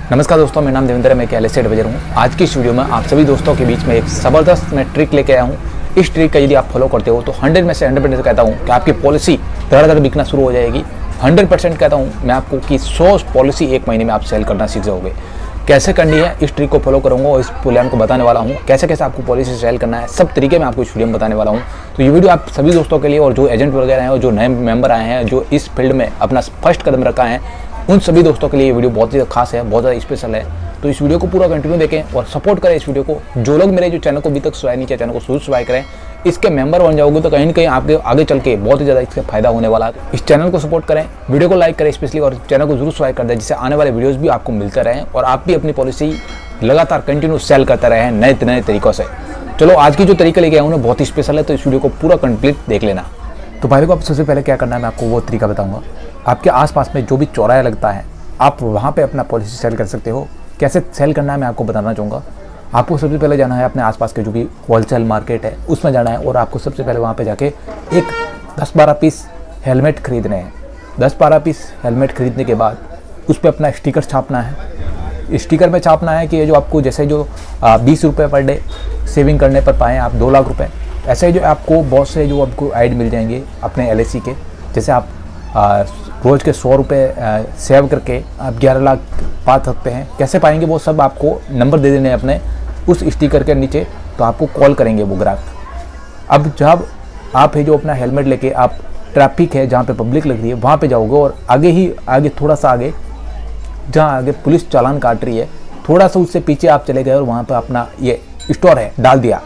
नमस्कार दोस्तों, मेरा नाम देवेंद्र है। मैं एक LIC एडवाइजर हूँ। आज की इस वीडियो में आप सभी दोस्तों के बीच में एक ज़बरदस्त मैं ट्रिक लेके आया हूँ। इस ट्रिक का यदि आप फॉलो करते हो तो 100 में से 100% कहता हूँ कि आपकी पॉलिसी धड़ाधड़ बिकना शुरू हो जाएगी। 100% कहता हूँ मैं आपको कि 100 पॉलिसी एक महीने में आप सेल करना सीख जाओगे। कैसे करनी है इस ट्रिक को फॉलो करूँगा और इस प्लान को बताने वाला हूँ, कैसे कैसे आपको पॉलिसी सेल करना है, सब तरीके मैं आपको इस वीडियो में बताने वाला हूँ। तो ये वीडियो आप सभी दोस्तों के लिए और जो एजेंट वगैरह हैं और जो नए मेंबर आए हैं, जो इस फील्ड में अपना फर्स्ट कदम रखा है, उन सभी दोस्तों के लिए ये वीडियो बहुत ही खास है, बहुत ज़्यादा स्पेशल है। तो इस वीडियो को पूरा कंटिन्यू देखें और सपोर्ट करें इस वीडियो को। जो लोग मेरे जो चैनल को अभी तक सब्सक्राइब नहीं किया, चैनल को जरूर सब्सक्राइब करें। इसके मेंबर बन जाओगे तो कहीं ना कहीं आपके आगे चल के बहुत ही ज़्यादा इसका फायदा होने वाला है। इस चैनल को सपोर्ट करें, वीडियो को लाइक करें स्पेशली, और चैनल को जरूर सब्सक्राइब कर दें, जिससे आने वाले वीडियोज़ भी आपको मिलते रहें और आप भी अपनी पॉलिसी लगातार कंटिन्यू सेल करते रहें नए नए तरीक़ों से। चलो, आज की जो तरीका लेके आया हूँ बहुत ही स्पेशल है, तो इस वीडियो को पूरा कंप्लीट देख लेना। तो भाई को आप सबसे पहले क्या करना है, मैं आपको वो तरीका बताऊँगा। आपके आसपास में जो भी चौराहा लगता है, आप वहाँ पे अपना पॉलिसी सेल कर सकते हो। कैसे सेल करना है मैं आपको बताना चाहूँगा। आपको सबसे पहले जाना है अपने आसपास के जो भी होलसेल मार्केट है उसमें जाना है, और आपको सबसे पहले वहाँ पे जाके एक 10-12 पीस हेलमेट खरीदने हैं। 10-12 पीस हेलमेट खरीदने के बाद उस पर अपना स्टिकर छापना है। स्टिकर में छापना है कि ये जो आपको जैसे जो 20 रुपये पर डे सेविंग करने पर पाएँ आप 2 लाख रुपये, ऐसे जो आपको बहुत से जो आपको ऐड मिल जाएंगे अपने LIC के। जैसे आप रोज़ के 100 रुपये सेव करके आप 11 लाख पा सकते हैं। कैसे पाएंगे वो सब आपको नंबर दे देने अपने उस स्टिकर के नीचे, तो आपको कॉल करेंगे वो ग्राहक। अब जब आप है जो अपना हेलमेट लेके आप ट्रैफिक है जहाँ पे पब्लिक लग रही है वहाँ पे जाओगे, और आगे थोड़ा सा आगे जहाँ आगे पुलिस चालान काट रही है, थोड़ा सा उससे पीछे आप चले गए और वहाँ पर अपना ये स्टोर है डाल दिया।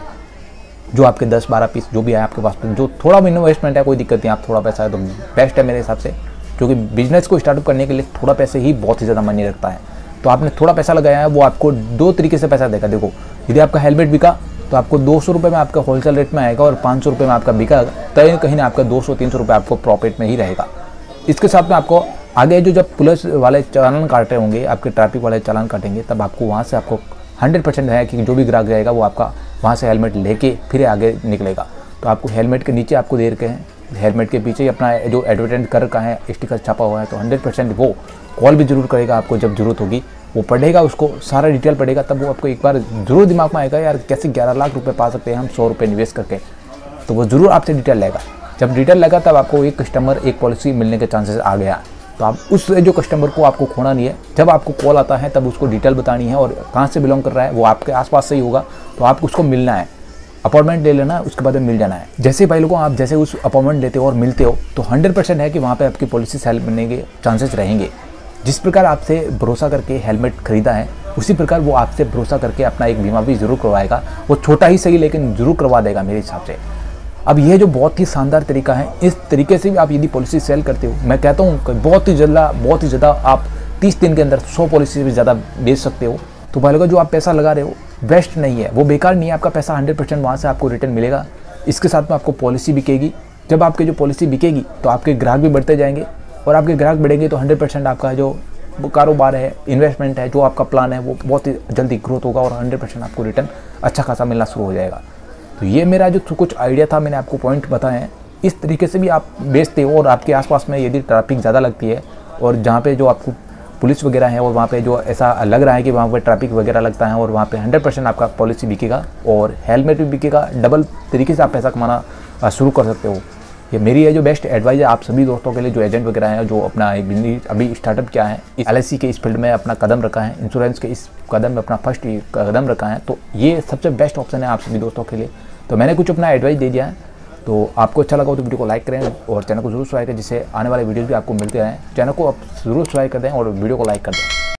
जो आपके 10-12 पीस जो भी है आपके पास, जो थोड़ा भी इन्वेस्टमेंट है कोई दिक्कत नहीं, आप थोड़ा पैसा है तो बेस्ट है मेरे हिसाब से, क्योंकि बिजनेस को स्टार्टअप करने के लिए थोड़ा पैसे ही बहुत ही ज़्यादा मायने रखता है। तो आपने थोड़ा पैसा लगाया है, वो आपको 2 तरीके से पैसा देगा। देखो, यदि आपका हेलमेट बिका तो आपको 200 रुपये में आपका होलसेल रेट में आएगा, और 500 रुपये में आपका बिका तो कहीं ना आपका 200-300 रुपये आपको प्रॉफिट में ही रहेगा। इसके साथ में आपको आगे जो जब पुलिस वाले चालान काट रहे होंगे, आपके ट्रैफिक वाले चालान काटेंगे, तब आपको वहाँ से आपको 100% है कि जो भी ग्राहक जाएगा वो आपका वहाँ से हेलमेट लेके फिर आगे निकलेगा। तो आपको हेलमेट के नीचे आपको दे रखे हैं, हेलमेट के पीछे ही अपना जो एडवर्टाइजमेंट कर रखा है स्टिकर छापा हुआ है, तो 100% वो कॉल भी जरूर करेगा आपको। जब जरूरत होगी वो पढ़ेगा, उसको सारा डिटेल पढ़ेगा, तब वो आपको एक बार जरूर दिमाग में आएगा यार कैसे 11 लाख रुपए पा सकते हैं हम 100 रुपये निवेश करके। तो वो जरूर आपसे डिटेल लेगा। जब डिटेल लेगा तब आपको एक कस्टमर एक पॉलिसी मिलने के चांसेस आ गया। तो आप उस जो कस्टमर को आपको खोना नहीं है। जब आपको कॉल आता है तब उसको डिटेल बतानी है, और कहाँ से बिलोंग कर रहा है वो आपके आसपास से ही होगा, तो आप उसको मिलना है, अपॉइंटमेंट ले लेना है, उसके बाद में मिल जाना है। जैसे भाई लोगों आप जैसे उस अपॉइंटमेंट लेते हो और मिलते हो तो 100% है कि वहाँ पे आपकी पॉलिसी सेल बनने के चांसेस रहेंगे। जिस प्रकार आपसे भरोसा करके हेलमेट खरीदा है, उसी प्रकार वो आपसे भरोसा करके अपना एक बीमा भी जरूर करवाएगा। वो छोटा ही सही लेकिन जरूर करवा देगा मेरे हिसाब से। अब ये जो बहुत ही शानदार तरीका है, इस तरीके से भी आप यदि पॉलिसी सेल करते हो, मैं कहता हूँ कि बहुत ही ज़्यादा आप 30 दिन के अंदर 100 पॉलिसी से ज़्यादा बेच सकते हो। तो भाई लोगों जो आप पैसा लगा रहे हो बेस्ट नहीं है, वो बेकार नहीं है, आपका पैसा 100% वहाँ से आपको रिटर्न मिलेगा। इसके साथ में आपको पॉलिसी बिकेगी। जब आपकी जो पॉलिसी बिकेगी तो आपके ग्राहक भी बढ़ते जाएंगे, और आपके ग्राहक बढ़ेंगे तो 100% आपका जो कारोबार है, इन्वेस्टमेंट है, जो आपका प्लान है वो बहुत ही जल्दी ग्रोथ होगा, और 100% आपको रिटर्न अच्छा खासा मिलना शुरू हो जाएगा। तो ये मेरा जो कुछ आइडिया था, मैंने आपको पॉइंट बताए हैं। इस तरीके से भी आप बेचते हो, और आपके आसपास में यदि ट्रैफिक ज़्यादा लगती है और जहाँ पे जो आपको पुलिस वगैरह है, और वहाँ पे जो ऐसा लग रहा है कि वहाँ पे ट्रैफिक वगैरह लगता है, और वहाँ पे 100% आपका पॉलिसी बिकेगा और हेलमेट भी बिकेगा। डबल तरीके से आप पैसा कमाना शुरू कर सकते हो। ये मेरी है जो बेस्ट एडवाइस है आप सभी दोस्तों के लिए जो एजेंट वगैरह हैं, जो अपना एक बिजनेस अभी स्टार्टअप किया है, इस LIC के इस फील्ड में अपना कदम रखा है, इंश्योरेंस के इस कदम में अपना फर्स्ट कदम रखा है, तो ये सबसे बेस्ट ऑप्शन है आप सभी दोस्तों के लिए। तो मैंने कुछ अपना एडवाइस दे दिया है। तो आपको अच्छा लगा तो वीडियो को लाइक करें और चैनल को जरूर सब्सक्राइब करें, जिससे आने वाले वीडियोज़ भी आपको मिलते रहें। चैनल को आप जरूर सब्सक्राइब कर दें और वीडियो को लाइक कर दें।